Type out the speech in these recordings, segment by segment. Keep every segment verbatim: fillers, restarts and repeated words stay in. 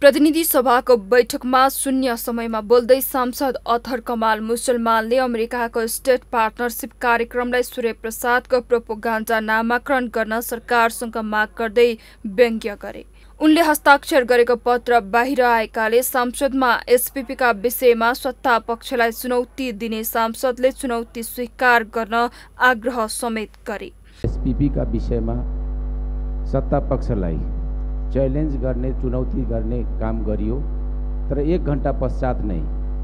प्रतिनिधि सभाको बैठकमा शून्य समयमा बोल्दै सांसद अथर कमाल मुसलमानले अमेरिकाको स्टेट पार्टनरशिप कार्यक्रमलाई सूर्य प्रसादको प्रोपोगान्डा नामाकरण गर्न सरकारसँग माग गर्दै व्यङ्ग्य गरे। उनले हस्ताक्षर गरेको पत्र बाहिर आएकाले संसदमा एसपीपीका विषयमा सत्ता पक्षलाई चुनौती दिने सांसदले चुनौती स्वीकार गर्न आग्रह समेत गरे। एसपीपीका विषयमा सत्ता पक्षलाई च्यालेन्ज गर्ने चुनौती गर्ने काम गरियो, तर एक घण्टा पश्चात नै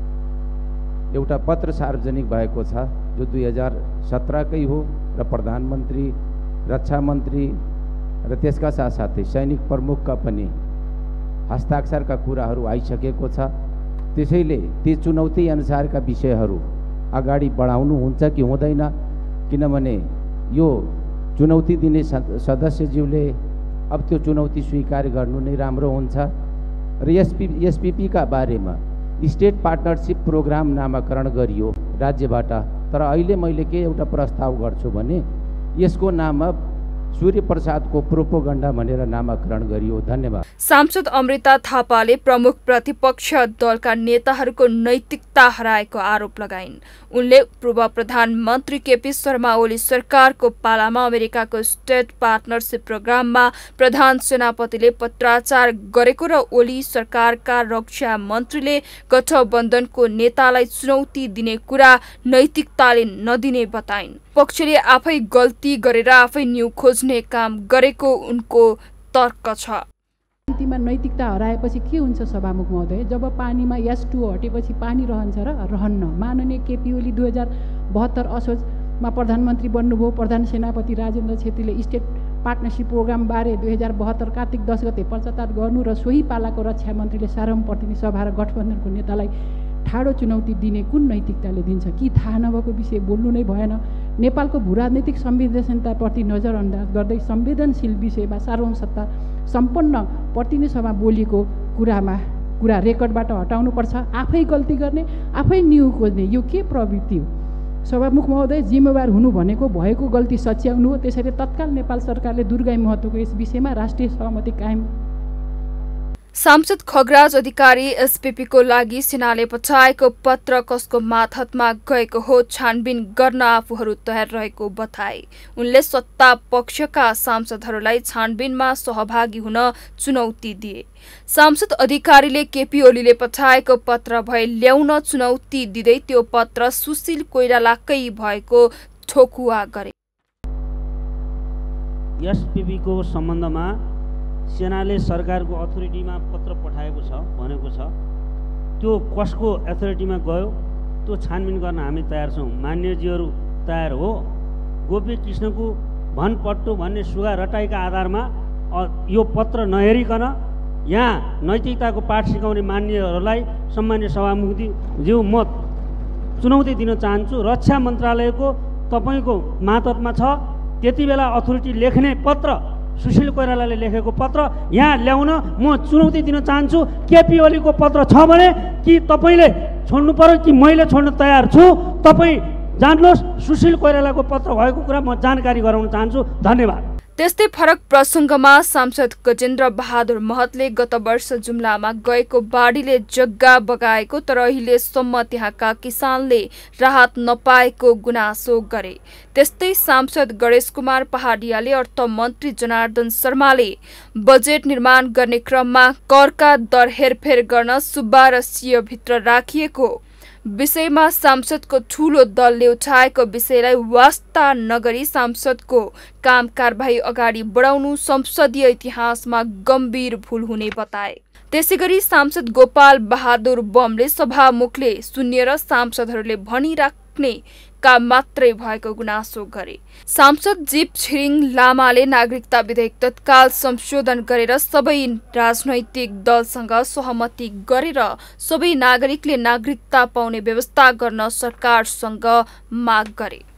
एउटा पत्र सार्वजनिक भएको छ जो दुई हजार सत्रकै हो र प्रधानमन्त्री, रक्षा मन्त्री र त्यसका साथसाथै सैनिक प्रमुखका पनि हस्ताक्षरका कुराहरू आइसकेको छ। त्यसैले ती चुनौती अनुसारका विषयहरू अगाडि बढाउनु हुन्छ कि हुँदैन, किनभने यो चुनौती दिने सदस्यज्यूले अब त्यो चुनौती स्वीकार गर्नु नै राम्रो हुन्छ। र एसपी एसपीपीका बारेमा स्टेट पार्टनरशिप प्रोग्राम नामाकरण गरियो राज्यबाट, तर अहिले मैले के एउटा प्रस्ताव गर्छु भने यसको नाम सूर्य प्रसादको प्रोपोगन्डा भनेर नामाकरण गरियो। धन्यवाद। सांसद अमृता थापाले प्रमुख प्रतिपक्ष दलका नेताहरूको नैतिकता हराएको आरोप लगाइन्। उनले पूर्व प्रधानमन्त्री केपी शर्मा ओली सरकारको पालामा अमेरिकाको स्टेट पार्टनरशिप प्रोग्राममा प्रधान सेनापतिले पत्राचार गरेको र ओली सरकारका रक्षा मन्त्रीले गठबन्धनको नेतालाई चुनौती दिने कुरा नैतिकताले नदिने बताइन्। पक्षले आफै गल्ती गरेर आफै न्यू खोज्ने काम गरेको उनको तर्क छ। राजनीतिमा नैतिकता हराएपछि के हुन्छ सभामुख महोदय? जब पानीमा एस टू हटेपछि पानी रहन्छ र रहन्न। माननीय केपी ओली दुई हजार बहत्तर असोजमा प्रधानमन्त्री बन्नुभयो। प्रधान सेनापति राजेन्द्र छेत्रीले स्टेट पार्टनरशिप प्रोग्राम बारे दुई हजार बहत्तर कार्तिक दस गते पश्चाताप गर्नु र सोही पालाको रक्षा मन्त्रीले सार्वभौम प्रतिनिधि सभा र गठबन्धनको नेतालाई ठाडो चुनौती दिने कुन नैतिकताले दिन्छ? कि थाहा नभएको विषय बोल्नु नै भएन? नेपालको भूराजनैतिक संवेदनशीलताप्रति नजरअन्दाज गर्दै संवेदनशील विषयमा सार्वभौम सत्ता सम्पन्न प्रतिनिधि सभा बोलेको कुरामा कुरा रेकर्डबाट हटाउनुपर्छ। आफै गल्ती गर्ने, आफै न्यू खोज्ने, यो के प्रवृत्ति हो? सभामुख महोदय, जिम्मेवार हुनु भनेको भएको गल्ती सच्याउनु हो। त्यसैले तत्काल नेपाल सरकारले दुर्गाई महतोको यस विषयमा राष्ट्रिय सहमति कायम। सांसद खगराज अधिकारी एसपीपीको लागि सेनाले पठाएको पत्र कसको मातहतमा गएको हो छानबिन गर्न आफूहरू तयार रहेको बताए। उनले सत्ता पक्षका सांसदहरूलाई छानबिनमा सहभागी हुन चुनौती दिए। सांसद अधिकारीले केपी ओलीले पठाएको पत्र भए ल्याउन चुनौती दिँदै त्यो पत्र सुशील कोइरालाकै भएको ठोकुवा गरे। एसपीपीको सम्बन्धमा सेनाले सरकारको अथोरिटीमा पत्र पठाएको छ भनेको छ, त्यो कसको अथोरिटीमा गयो त्यो छानबिन गर्न हामी तयार छौँ। मान्यजीहरू तयार हो? गोपी कृष्णको भनपट्टो भन्ने सुगा रटाइका आधारमा यो पत्र नहेरिकन यहाँ नैतिकताको पाठ सिकाउने मान्यहरूलाई सम्मान्य सभामुखज्यू म चुनौती दिन चाहन्छु। रक्षा मन्त्रालयको तपाईँको मातहतमा छ, त्यति बेला अथोरिटी लेख्ने पत्र, सुशील कोइरालाले लेखेको पत्र यहाँ ल्याउन म चुनौती दिन चाहन्छु। केपी ओलीको पत्र छ भने कि तपाईँले छोड्नु पर्यो कि मैले छोड्न तयार छु? तपाईँ जान्नुहोस्, सुशील कोइरालाको पत्र भएको कुरा म जानकारी गराउन चाहन्छु। धन्यवाद। त्यस्तै फरक प्रसङ्गमा सांसद गजेन्द्र बहादुर महतले गत वर्ष जुम्लामा गएको बाढीले जग्गा बगाएको तर अहिलेसम्म त्यहाँका किसानले राहत नपाएको गुनासो गरे। त्यस्तै सांसद गणेश कुमार पहाडियाले अर्थमन्त्री जनार्दन शर्माले बजेट निर्माण गर्ने क्रममा करका दर हेरफेर गर्न सुब्बा र सिंहभित्र राखिएको विषयमा सांसदको ठूलो दलले उठाएको विषयलाई वास्ता नगरी सांसदको काम कारबाही अगाडि बढाउनु संसदीय इतिहासमा गम्भीर भूल हुने बताए। त्यसैगरी सांसद गोपाल बहादुर बमले सभामुखले शून्य र सांसदहरूले भनिराख्ने काम मात्रै भएको गुनासो गरे। सांसद जीव छिरिङ लामाले नागरिकता विधेयक तत्काल संशोधन गरेर सबै राजनैतिक दलसँग सहमति गरेर सबै नागरिकले नागरिकता पाउने व्यवस्था गर्न सरकारसँग माग गरे।